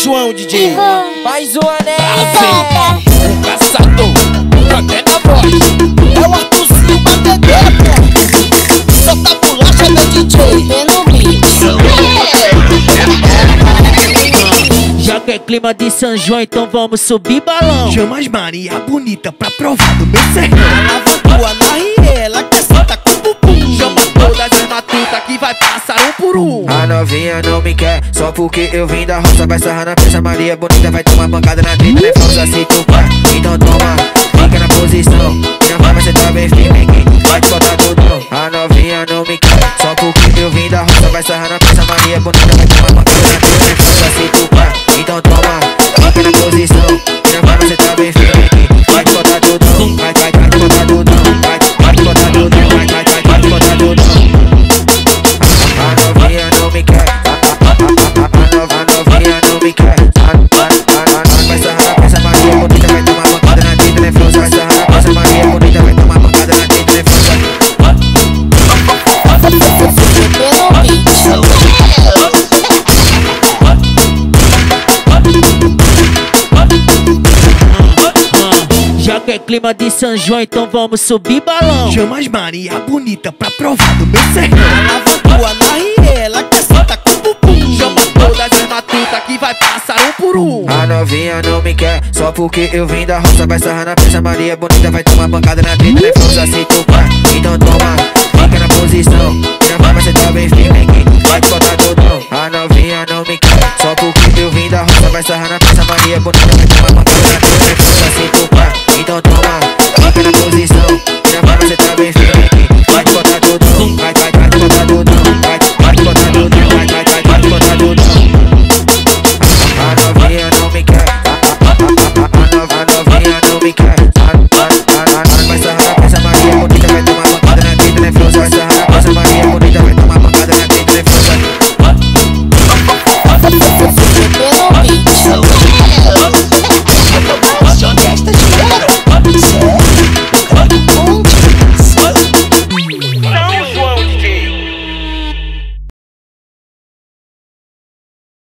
João, DJ. Mais uma, né? O caçador, até na voz. É o Arthurzinho batedor. Solta a bolacha, meu DJ. Tendo beat. Já que é clima de São João, então vamos subir balão. Chama as Maria bonita pra provar do meu sertão. Alavantua na riela, que senta com bumbum. Chama todas as matutas que vai passar um por um. A novinha não me quer, só porque eu vim da roça. Vai sarrar na peça, Maria bonita vai tomar pancada na treta. Não é falsa se tu quer, então toma, fica na posição. Minha mãe você tá bem firme aqui, vai te botar tudo. A novinha não me quer, só porque eu vim da roça. Vai sarrar na peça, Maria bonita vai tomar pancada na treta. Não é falsa se tu quer, então toma, fica na posição. Minha mãe você tá bem firme aqui, vai te botar tudo. Vai te botar tudo, vai te botar tudo, vai te botar tudo. A novinha não me quer, a novinha não me quer. Vai sarrar na peça, Maria bonita vai tomar pancada na teta, né, força. Vai sarrar na peça, Maria bonita vai tomar pancada na teta, né, força. Já que é clima de São João, então vamos subir balão. Chama as Maria bonita pra provar do meu sertão. Alavantua na riela, que senta com bumbum. Chama todas as matutas que vai passar um por um. A novinha não me quer, só porque eu vim da roça. Vai sarrar na peça, Maria bonita vai tomar pancada na treta, né, força se tu quer, então toma, fica na posição. Minha mãe você tá bem firme aqui, vai te botar tudo. A novinha não me quer, só porque eu vim da roça. Vai sarrar na peça, Maria bonita vai tomar pancada na treta.